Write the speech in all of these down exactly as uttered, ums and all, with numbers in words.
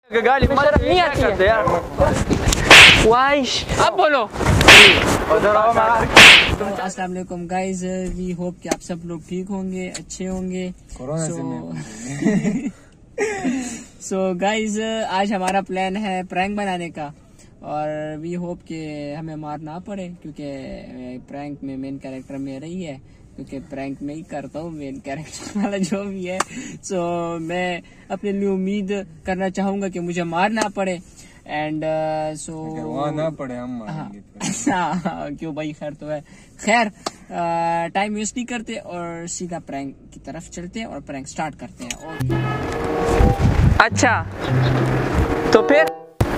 गाली नहीं आती है यार। वाइश अब बोलो। अस्सलाम वालेकुम गाइस, वी होप कि आप सब लोग ठीक होंगे, अच्छे होंगे। सो गाइस, आज हमारा प्लान है प्रैंक बनाने का और वी होप कि हमें मार ना पड़े, क्योंकि प्रैंक में मेन कैरेक्टर मेरा ही है, क्योंकि प्रैंक में ही करता हूँ मेन कैरेक्टर वाला जो भी है। सो so, मैं अपने लिए उम्मीद करना चाहूंगा कि मुझे मार ना पड़े एंड सो so, ना पड़े हम मारेंगे। हाँ क्यों भाई, खैर तो है। खैर टाइम वेस्ट नहीं करते और सीधा प्रैंक की तरफ चलते हैं और प्रैंक स्टार्ट करते हैं। ओके अच्छा तो फिर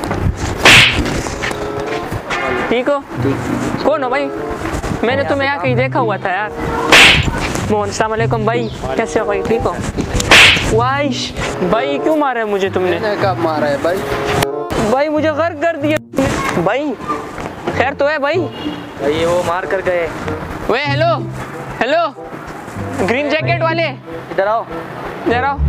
ठीक हो? कौन हो भाई? मैंने तुम्हें यहाँ कहीं देखा हुआ था यार। मोहन, अस्सलाम वालेकुम भाई, कैसे हो भाई? ठीक हो? वाइश भाई, क्यों मारा है मुझे तुमने? कब मारा है भाई? भाई मुझे गर्क कर दिया भाई। खैर तो है भाई? भाई वो मार कर गए। वे हेलो हेलो ग्रीन जैकेट वाले, इधर आओ इधर आओ।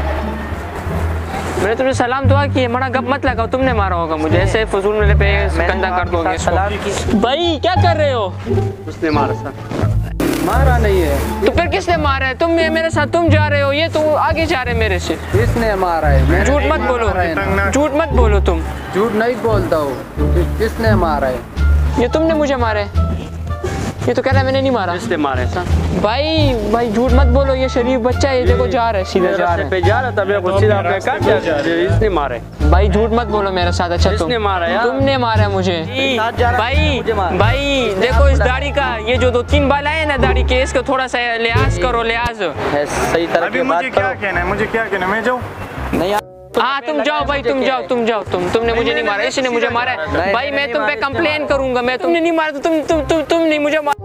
मैंने तुमसे सलाम दुआ की है, मना गप मत लगाओ। तुमने मारा होगा मुझे, ऐसे फजूल मेरे पे गंदा कर दोगे इसको। भाई क्या कर रहे हो? उसने मारा सर। मारा नहीं है तो फिर किसने मारा है? तुम मेरे साथ तुम जा रहे हो, ये तो आगे जा रहे मेरे से। किसने मारा है? झूठ मत बोलो, झूठ मत बोलो तुम। झूठ नहीं बोलता हूँ। किसने मारा है? ये तुमने मुझे मारा है। ये तो कह रहा है मैंने नहीं मारा। किसने मारा है? भाई भाई झूठ मत बोलो, ये शरीफ बच्चा है, ये देखो जा रहा है, सीधा जा रहा है। जा रहा था मैं सीधा अपने काट दिया। इसने मारा है। भाई झूठ मत बोलो मेरे साथ। अच्छा किसने मारा यार? तुमने मारा है मुझे। भाई भाई देखो इस दाढ़ी का, ये जो दो तीन बाल आए ना दाढ़ी के, इसको थोड़ा सा लिहाज करो, लिहाज। सही तरह अभी मुझे क्या कहना है? मुझे क्या कहना है? मैं जाऊँ? नहीं हाँ तुम जाओ भाई, तुम जाओ तुम जाओ। तुम तुमने मुझे नहीं मारा, इसने मुझे मारा है। भाई मैं तुम पे कंप्लेन करूंगा। मैं तुमने नहीं मारा तो तुम तुम तुम तुम नहीं मुझे मारा।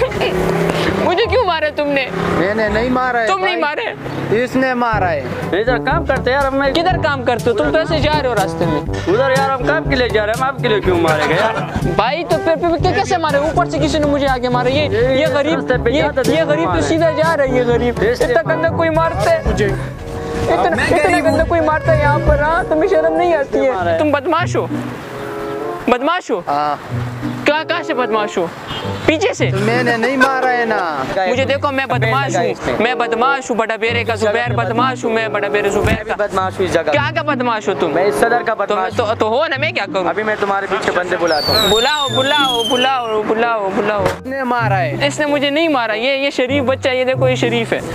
मुझे क्यों मारा तुमने? मैंने नहीं मारा है। तुम नहीं मारे, इसने मारा है। इधर काम करते यार। मैं किधर काम करते हो? तुम तो ऐसे जा रहे हो रास्ते में उधर यार। हम काम के लिए जा रहे हैं, हम आपके लिए क्यों मारे गए यार? भाई तो फिर फिर कैसे मारे? ऊपर से किसी ने मुझे आगे मारा। ये ये गरीब ये ये गरीब तो सीधा जा रहा है। ये गरीब इतना गंदा कोई मारता है मुझे? इतना इतना गंदा कोई मारता है यहाँ पर? हाँ तुम्हें शर्म नहीं आती है? तुम बदमाश हो, बदमाश हो। क्या कहाँ से बदमाश हो? पीछे से? मैंने नहीं मारा है ना। मुझे देखो, मैं बदमाश हूँ, मैं बदमाश हूँ। बड़ा बेरे का जुबैर बदमाश हूँ मैं, बड़ा बेरे जुबैर का बदमाश हूँ इस जगह। क्या का बदमाश हो तुम? मैं इस सदर का बदमाश। तो, तो, तो हो ना, मैं क्या करूँ? अभी मैं तुम्हारे पीछे बंदे बुलाता हूँ। बुलाओ बुलाओ बुलाओ बुलाओ बुलाओ। इसने मारा है। इसने मुझे नहीं मारा। ये ये शरीफ बच्चा, ये देखो ये शरीफ है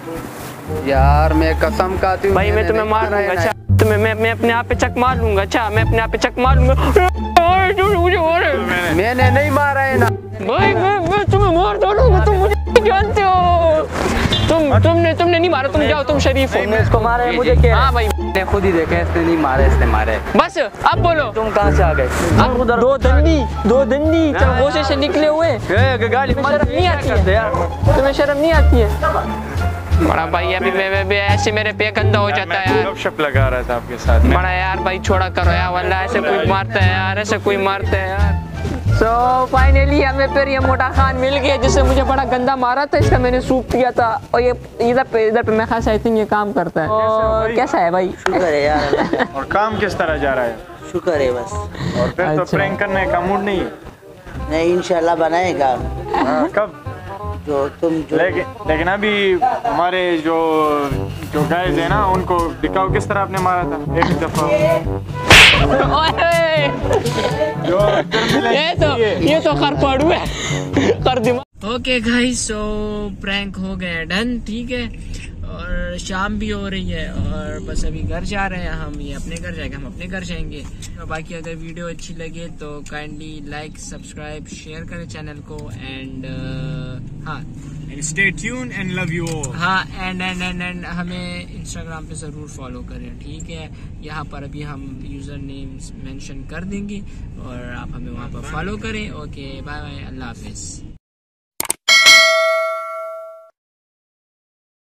यार। मैं कसम खाती हूँ भाई, मैं तुम्हें मार दूंगा। अच्छा तुम्हें मैं मैं अपने आप पे चक मार लूंगा। अच्छा मैं अपने आप पे चक मार लूंगा। मुझे मार। मैंने नहीं मारा है ना भाई। मैं मैं तुम्हें मार दूंगा। तुम मुझे नहीं जानते हो। तुम तुमने तुमने नहीं मारा। तुम जाओ, तुम शरीफ हो। मैं इसको मारा है, मुझे क्या? हाँ भाई मैंने खुद ही देखा, इसने नहीं मारा, इसने मारा है। बस अब बोलो, तुम कहाँ से आ गए? अब उधर दो दंडी दो दंडी चलगोशे से निकले हुए। गाली शर्म नहीं आती है यार? तुम्हें शर्म नहीं आती है? बड़ा भाई अभी मैं भी ऐसे मेरे पे गंदा हो जाता है यार। गपशप लगा रहा था आपके साथ। बड़ा यार भाई छोड़ा करो यार, वल्लाह ऐसे कोई मारता है यार, ऐसे कोई मारता है यार। सो so, फाइनली हमें फिर ये मोटा खान मिल गया, जिससे मुझे बड़ा गंदा मारा था। इसका मैंने सूप पिया था और ये इधर पे इधर पे मैं खास आई थिंक ये काम करता है। और कैसा है भाई? शुक्र है यार। और काम किस तरह जा रहा है? शुक्र है बस। और फिर तो प्रैंक करने का मूड नहीं है? नहीं इंशाल्लाह बनाएगा। कब? जो तुम जो लेकिन लेकिन अभी हमारे जो जो गाइस है ना, उनको दिखाओ किस तरह आपने मारा था एक दफा। जो ये तो ये तो खरपाड़ू है, कर दिमाग। ओके गाइस, सो प्रैंक हो गया डन, ठीक है। और शाम भी हो रही है और बस अभी घर जा रहे हैं हम। ये अपने घर जाएंगे, हम अपने घर जाएंगे। तो बाकी अगर वीडियो अच्छी लगे तो काइंडली लाइक सब्सक्राइब शेयर करें चैनल को एंड हाँ stay tune and love you all. हाँ एंड एंड एंड एंड हमें इंस्टाग्राम पे ज़रूर फॉलो करें, ठीक है। यहाँ पर अभी हम यूज़र नेम्स मेंशन कर देंगे और आप हमें वहाँ पर फॉलो करें। ओके बाय बाय, अल्लाह हाफिज़।